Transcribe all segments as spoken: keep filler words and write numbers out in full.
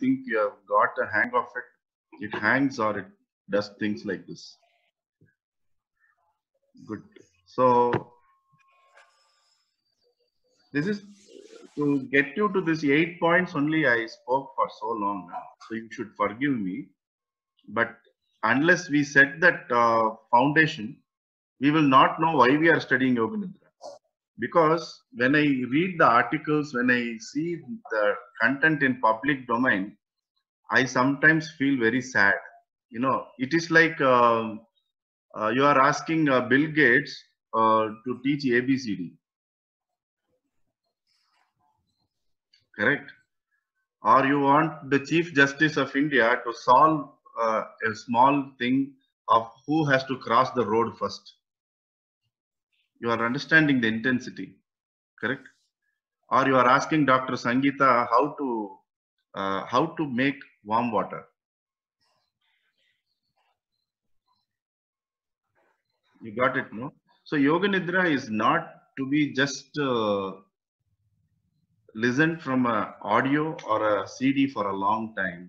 think you have got a hang of it. It hangs or it does things like this. Good. So this is to get you to this eight points only. I spoke for so long now, so you should forgive me. But unless we set that uh, foundation, we will not know why we are studying Yoga Nidra. Because when I read the articles, when I see the content in public domain, I sometimes feel very sad. You know, it is like uh, uh, you are asking uh, Bill Gates uh, to teach A B C D. Correct? Or you want the Chief Justice of India to solve uh, a small thing of who has to cross the road first. You are understanding the intensity. Correct? Or you are asking Doctor Sangeeta how to uh, how to make warm water. You got it, no? So Yoga Nidra is not to be just uh, listened from a audio or a C D for a long time.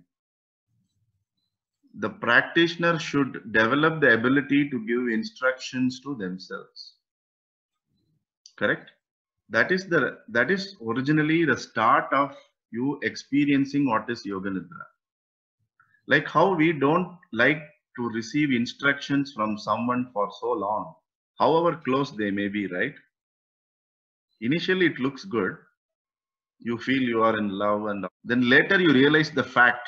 The practitioner should develop the ability to give instructions to themselves. Correct? That is the that is originally the start of you experiencing what is Yoga Nidra. Like how we don't like to receive instructions from someone for so long, however close they may be, right? Initially it looks good. You feel you are in love, and then later you realize the fact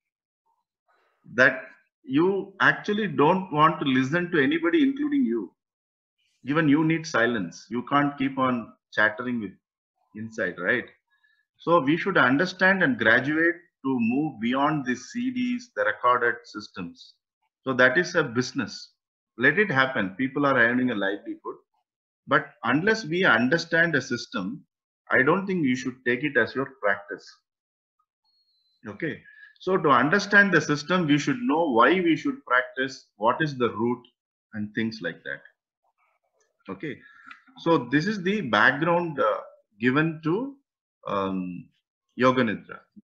that you actually don't want to listen to anybody, including you. Even you need silence. You can't keep on chattering with inside, right? So we should understand and graduate to move beyond these C Ds, the recorded systems. So that is a business. Let it happen. People are earning a livelihood. But unless we understand a system, I don't think you should take it as your practice. Okay. So to understand the system, we should know why we should practice, what is the root, and things like that. Okay. So this is the background uh, given to um, Yoga Nidra.